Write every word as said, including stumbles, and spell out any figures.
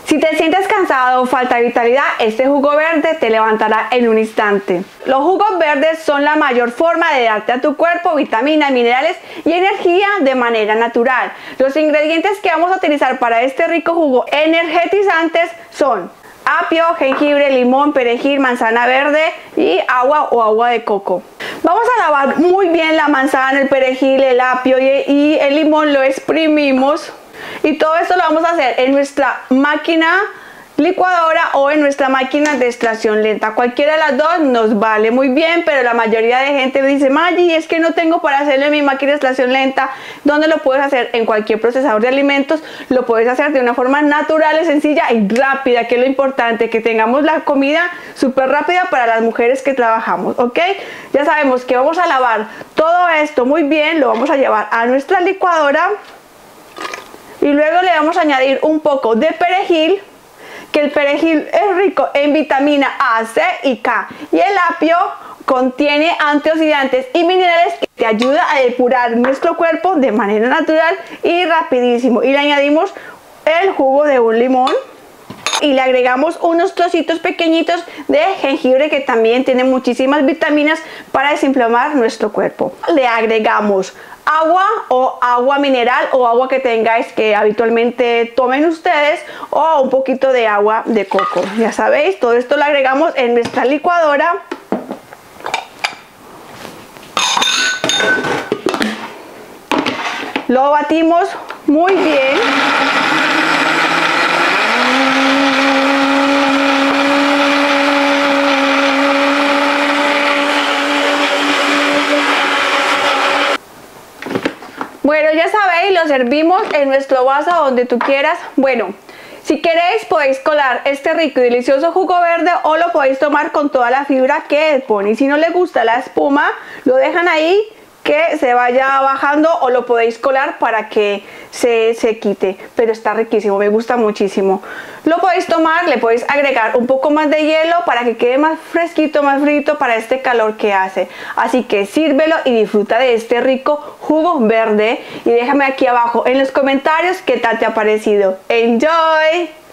Si te sientes cansado o falta de vitalidad, este jugo verde te levantará en un instante. Los jugos verdes son la mayor forma de darte a tu cuerpo vitaminas, minerales y energía de manera natural. Los ingredientes que vamos a utilizar para este rico jugo energetizantes son apio, jengibre, limón, perejil, manzana verde y agua o agua de coco. Vamos a lavar muy bien la manzana, el perejil, el apio y, y el limón, lo exprimimos. Y todo esto lo vamos a hacer en nuestra máquina licuadora o en nuestra máquina de extracción lenta. Cualquiera de las dos nos vale muy bien, pero la mayoría de gente me dice: Maggi, es que no tengo para hacerlo en mi máquina de extracción lenta. ¿Dónde lo puedes hacer? En cualquier procesador de alimentos. Lo puedes hacer de una forma natural, sencilla y rápida, que es lo importante, que tengamos la comida súper rápida para las mujeres que trabajamos, ¿ok? Ya sabemos que vamos a lavar todo esto muy bien, lo vamos a llevar a nuestra licuadora y luego le vamos a añadir un poco de perejil, que el perejil es rico en vitamina A, C y K, y el apio contiene antioxidantes y minerales que te ayuda a depurar nuestro cuerpo de manera natural y rapidísimo. Y le añadimos el jugo de un limón y le agregamos unos trocitos pequeñitos de jengibre, que también tiene muchísimas vitaminas para desinflamar nuestro cuerpo. Le agregamos agua o agua mineral o agua que tengáis, que habitualmente tomen ustedes, o un poquito de agua de coco. Ya sabéis, todo esto lo agregamos en nuestra licuadora. Lo batimos muy bien. Bueno, ya sabéis, lo servimos en nuestro vaso donde tú quieras. Bueno, si queréis podéis colar este rico y delicioso jugo verde o lo podéis tomar con toda la fibra que pone. Y si no le gusta la espuma, lo dejan ahí que se vaya bajando, o lo podéis colar para que se, se quite. Pero está riquísimo, me gusta muchísimo. Lo podéis tomar, le podéis agregar un poco más de hielo para que quede más fresquito, más frito para este calor que hace. Así que sírvelo y disfruta de este rico jugo verde. Y déjame aquí abajo en los comentarios qué tal te ha parecido. ¡Enjoy!